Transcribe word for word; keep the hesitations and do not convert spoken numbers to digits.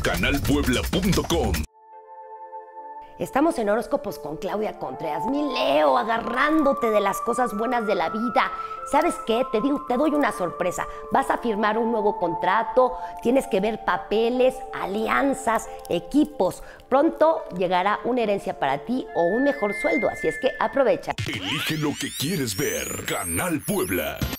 canal puebla punto com. Estamos en Horóscopos con Claudia Contreras, mi Leo, agarrándote de las cosas buenas de la vida. ¿Sabes qué? Te digo, te doy una sorpresa. Vas a firmar un nuevo contrato, tienes que ver papeles, alianzas, equipos. Pronto llegará una herencia para ti o un mejor sueldo, así es que aprovecha. Elige lo que quieres ver. Canal Puebla.